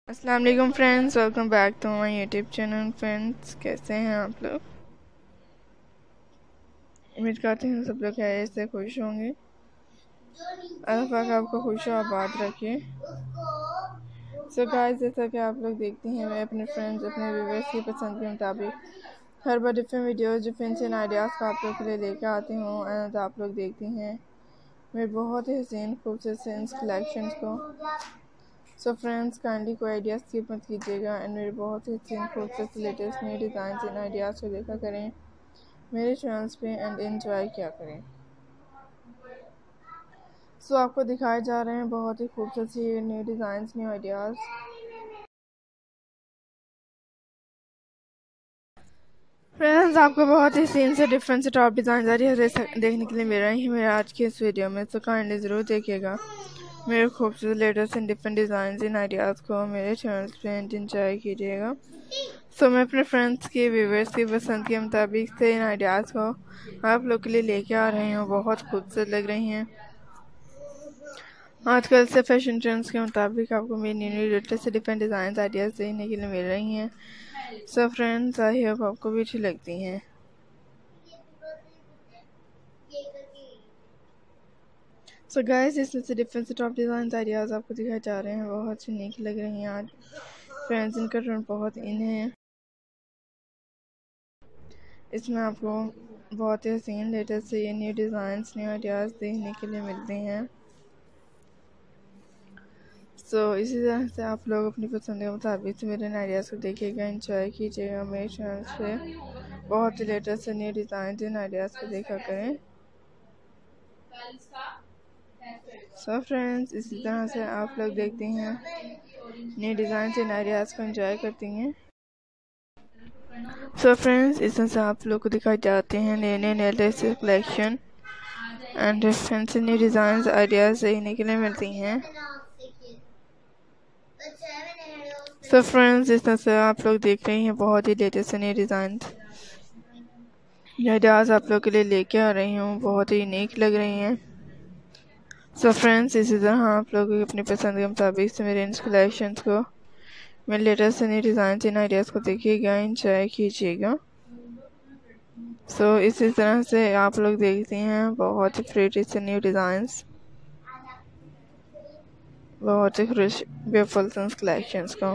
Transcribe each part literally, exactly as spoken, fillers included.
अस्सलाम वालेकुम friends, welcome back to my YouTube channel. Friends, कैसे हैं आप लोग? उम्मीद करते हैं सब लोग खैरियत से खुश होंगे। अल्लाह पाक आपको खुश और आबाद रखे। सो गाइस, जैसा कि आप लोग देखते हैं, मैं अपने फ्रेंड्स अपने व्यूअर्स की पसंद के मुताबिक हर बार डिफरेंट वीडियोस डिफरेंट इन आइडियाज़ का आप लोग के लिए लेकर आती हूँ। एंड आप लोग देखते हैं मेरे बहुत ही हसीन खूबसूरत से कलेक्शन को। सो फ्रेंड्स, काइंडली कोई आइडिया स्किप मत कीजिएगा एंड मेरे बहुत ही अच्छी खूबसूरत latest new design and ideas को देखा करें मेरे चैनल्स पे एंड एंजॉय किया करें। सो so, आपको दिखाए जा रहे हैं बहुत ही खूबसूरत सी new design new ideas. Friends, आपको बहुत ही सीन से डिफरेंट से टॉप डिज़ाइन देखने के लिए मिल रही है मेरे आज के इस वीडियो में। तो काइंडली ज़रूर देखिएगा मेरे खूबसूरत लेटेस्ट एंड डिफरेंट डिज़ाइन इन आइडियाज़ को मेरे चैनल पे एंजॉय कीजिएगा। सो so, मैं अपने फ्रेंड्स के व्यूवर्स की पसंद के मुताबिक से इन आइडियाज़ को आप लोग के लिए लेके आ रही हूँ। बहुत खूबसूरत लग रही हैं। आजकल से फैशन ट्रेंड्स के मुताबिक आपको मेरी न्यू न्यू लेटेस्ट से डिफरेंट डिज़ाइन आइडियाज़ देखने के लिए मिल रही हैं। सो फ्रेंड्स, आई होप आपको भी अच्छी लगती हैं। सो गाइस, इसमें से डिफरेंट से टॉप डिज़ाइन आइडियाज़ आपको दिखाए जा रहे हैं। बहुत यूनिक लग रही हैं आज। फ्रेंड्स, इनका ट्रेंड बहुत इन है। इसमें आपको बहुत ही हसीन लेटेस्ट से ये न्यू डिज़ाइंस न्यू आइडियाज़ देखने के लिए मिलते हैं। सो so, इसी तरह से आप लोग अपनी पसंद के मुताबिक से मेरे आइडियाज़ को देखिएगा, एंजॉय कीजिएगा। मेरे चैनल पे बहुत ही लेटेस्ट से न्यू डिज़ाइन इन आइडियाज़ को देखा करें। सो so फ्रेंड्स, इसी तरह से आप लोग देखते हैं न्यू डिज़ाइन इन आइडियाज़ को एंजॉय करती हैं। सो फ्रेंड्स, इसमें से आप लोग को दिखाई जाते हैं नए नए latest collection and different new design ideas देखने के लिए मिलती हैं। सो फ्रेंड्स, इस तरह से आप लोग देख रही हैं बहुत ही लेटेस्ट न्यू डिज़ाइन आइडियाज़ आप लोग के लिए लेके आ रही हूँ। बहुत ही यूनिक लग रही हैं। सो फ्रेंड्स, इसी तरह आप लोग अपनी पसंद के मुताबिक से मेरे इन कलेक्शंस को मेरे लेटेस्ट न्यू डिज़ाइन इन आइडियाज़ को देखिएगा, एंजॉय कीजिएगा। सो so, इसी तरह से आप लोग देखते हैं बहुत ही प्रीटी से न्यू डिज़ाइंस, बहुत ही ब्यूटीफुल कलेक्शंस को।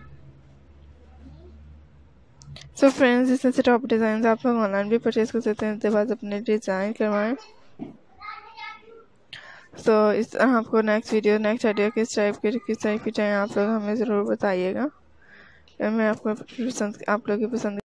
सो फ्रेंड्स, इसमें से टॉप डिज़ाइन आप लोग ऑनलाइन भी परचेज कर सकते हैं, उसके बाद अपने डिज़ाइन करवाएं। सो so, इस तरह आपको नेक्स्ट वीडियो नेक्स्ट आइडिया किस टाइप के किस टाइप की चाहिए आप लोग हमें ज़रूर बताइएगा। मैं आपको पसंद आप लोग की पसंद